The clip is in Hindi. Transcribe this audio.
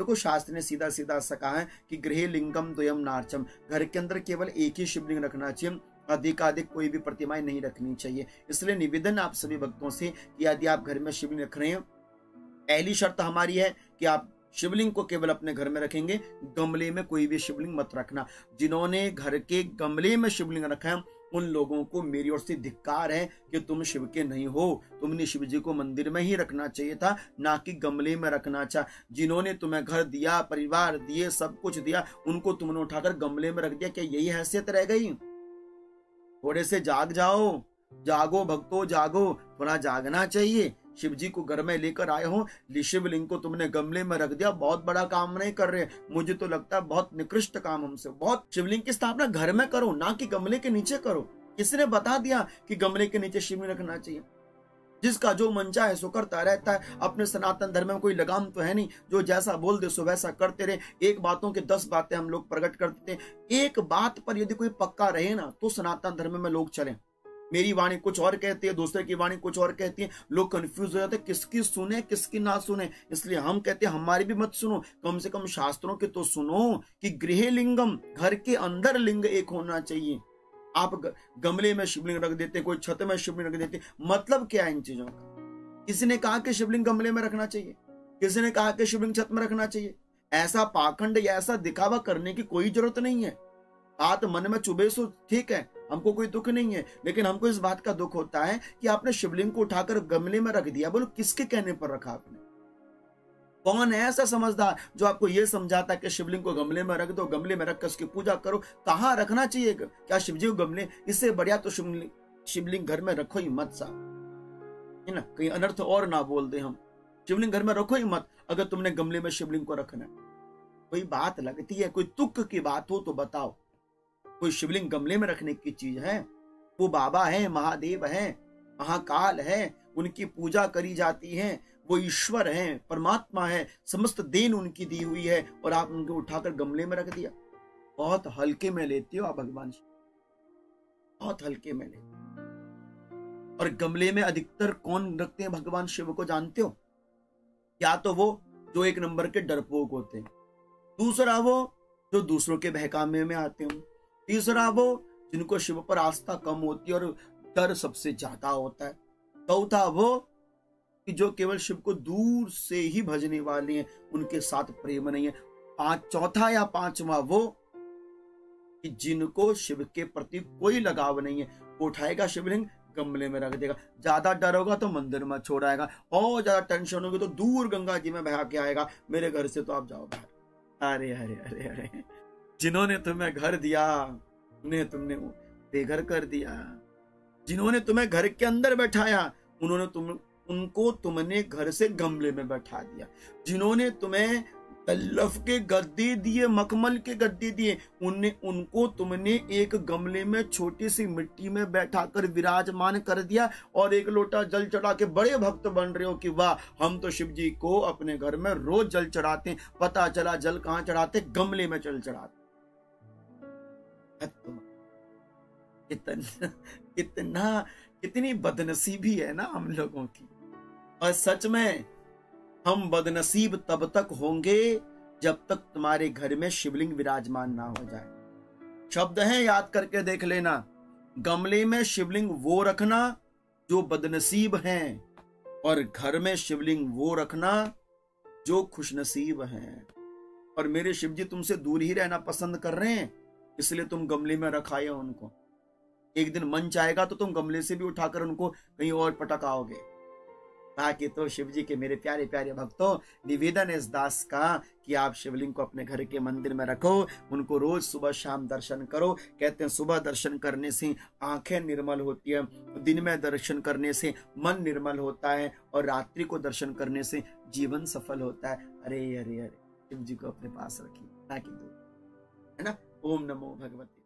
देखो शास्त्र ने सीधा सीधा सा कहा है कि गृहे लिंगम द्वयम नार्चम, घर के अंदर केवल एक ही शिवलिंग रखना चाहिए, अधिकाधिक कोई भी प्रतिमाएं नहीं रखनी चाहिए। इसलिए निवेदन आप सभी भक्तों से कि यदि आप घर में शिवलिंग रख रहे हैं, पहली शर्त हमारी है कि आप शिवलिंग को केवल अपने घर में रखेंगे, गमले में कोई भी शिवलिंग मत रखना। जिन्होंने घर के गमले में शिवलिंग रखा है उन लोगों को मेरी ओर से धिक्कार है कि तुम शिव के नहीं हो, तुमने शिव जी को मंदिर में ही रखना चाहिए था, ना कि गमले में रखना चाहिए। जिन्होंने तुम्हें घर दिया, परिवार दिए, सब कुछ दिया, उनको तुमने उठाकर गमले में रख दिया, क्या यही हैसियत रह गई? थोड़े से जाग जाओ, जागो भक्तों जागो, थोड़ा जागना चाहिए। शिव जी को घर में लेकर आए हो, शिवलिंग को तुमने गमले में रख दिया, बहुत बड़ा काम नहीं कर रहे। मुझे तो लगता है बहुत निकृष्ट काम हमसे। बहुत शिवलिंग की स्थापना घर में करो, ना कि गमले के नीचे करो। किसने बता दिया कि गमले के नीचे शिवलिंग रखना चाहिए? जिसका जो मन चाहे सो करता रहता है। अपने सनातन धर्म में कोई लगाम तो है नहीं, जो जैसा बोल दे सो वैसा करते रहे। एक बातों की 10 बातें हम लोग प्रकट करते हैं। एक बात पर यदि कोई पक्का रहे ना तो सनातन धर्म में लोग चले। मेरी वाणी कुछ और कहती है, दूसरे की वाणी कुछ और कहती है, लोग कंफ्यूज हो जाते हैं किसकी सुने किसकी ना सुने। इसलिए हम कहते हैं हमारी भी मत सुनो, कम से कम शास्त्रों के तो सुनो कि गृह लिंगम, घर के अंदर लिंग एक होना चाहिए। आप गमले में शिवलिंग रख देते, कोई छत में शिवलिंग रख देते, मतलब क्या है इन चीजों का? किसी ने कहा कि शिवलिंग गमले में रखना चाहिए, किसी ने कहा कि शिवलिंग छत में रखना चाहिए। ऐसा पाखंड या ऐसा दिखावा करने की कोई जरूरत नहीं है। बात मन में चुभे सो ठीक है, हमको कोई दुख नहीं है, लेकिन हमको इस बात का दुख होता है कि आपने शिवलिंग को उठाकर गमले में रख दिया। बोलो किसके कहने पर रखा आपने? कौन है ऐसा समझदार जो आपको यह समझाता है कि शिवलिंग को गमले में रख दो, गमले में रखकर उसकी पूजा करो? कहाँ रखना चाहिए? क्या शिवजी को गमले? इससे बढ़िया तो शिवलिंग घर में रखो ही मत साहब, है ना, कहीं अनर्थ और ना बोल दे हम। शिवलिंग घर में रखो ही मत अगर तुमने गमले में शिवलिंग को रखना है। कोई बात लगती है, कोई तुक की बात हो तो बताओ। कोई शिवलिंग गमले में रखने की चीज है? वो बाबा है, महादेव है, महाकाल है, उनकी पूजा करी जाती है, वो ईश्वर है, परमात्मा है, समस्त देन उनकी दी हुई है, और आप उनको उठाकर गमले में रख दिया। बहुत हल्के में लेते हो आप भगवान शिव, बहुत हल्के में लेते। और गमले में अधिकतर कौन रखते हैं भगवान शिव को जानते हो? या तो वो जो एक नंबर के डरपोक होते हैं, दूसरा वो जो दूसरों के बहकावे में आते हैं, तीसरा वो जिनको शिव पर आस्था कम होती है और डर सबसे ज्यादा होता है, चौथा वो कि जो केवल शिव को दूर से ही भजने वाले हैं, उनके साथ प्रेम नहीं है। चौथा या पांचवा वो कि जिनको शिव के प्रति कोई लगाव नहीं है, वो उठाएगा शिवलिंग गमले में रख देगा। ज्यादा डर होगा तो मंदिर में छोड़ आएगा, और ज्यादा टेंशन होगी तो दूर गंगा जी में बहा के आएगा, मेरे घर से तो आप जाओ बाहर। अरे अरे अरे अरे, जिन्होंने तुम्हें घर दिया उन्हें तुमने बेघर कर दिया। जिन्होंने तुम्हें घर के अंदर बैठाया उनको तुमने घर से गमले में बैठा दिया। जिन्होंने तुम्हें तल्लफ के गद्दे दिए, मखमल के गद्दे दिए, उनको तुमने एक गमले में छोटी सी मिट्टी में बैठाकर विराजमान कर दिया, और एक लोटा जल चढ़ा के बड़े भक्त बन रहे हो कि वाह हम तो शिव जी को अपने घर में रोज जल चढ़ाते हैं। पता चला जल कहां चढ़ाते? गमले में जल चढ़ाते। कितनी बदनसीबी है ना हम लोगों की। और सच में हम बदनसीब तब तक होंगे जब तक तुम्हारे घर में शिवलिंग विराजमान ना हो जाए। शब्द है, याद करके देख लेना। गमले में शिवलिंग वो रखना जो बदनसीब हैं, और घर में शिवलिंग वो रखना जो खुशनसीब हैं। और मेरे शिव जी तुमसे दूर ही रहना पसंद कर रहे हैं, इसलिए तुम गमले में रखाए उनको। एक दिन मन चाहेगा तो तुम गमले से भी उठाकर उनको कहीं और पटकाओगे। ताकि तो शिव जी के मेरे प्यारे प्यारे भक्तों, निवेदन इस दास का कि आप शिवलिंग को अपने घर के मंदिर में रखो, उनको रोज सुबह शाम दर्शन करो। कहते हैं सुबह दर्शन करने से आंखें निर्मल होती है, दिन में दर्शन करने से मन निर्मल होता है, और रात्रि को दर्शन करने से जीवन सफल होता है। अरे अरे अरे, शिव जी को अपने पास रखिए, ताकि है ना। ओम नमो भगवते।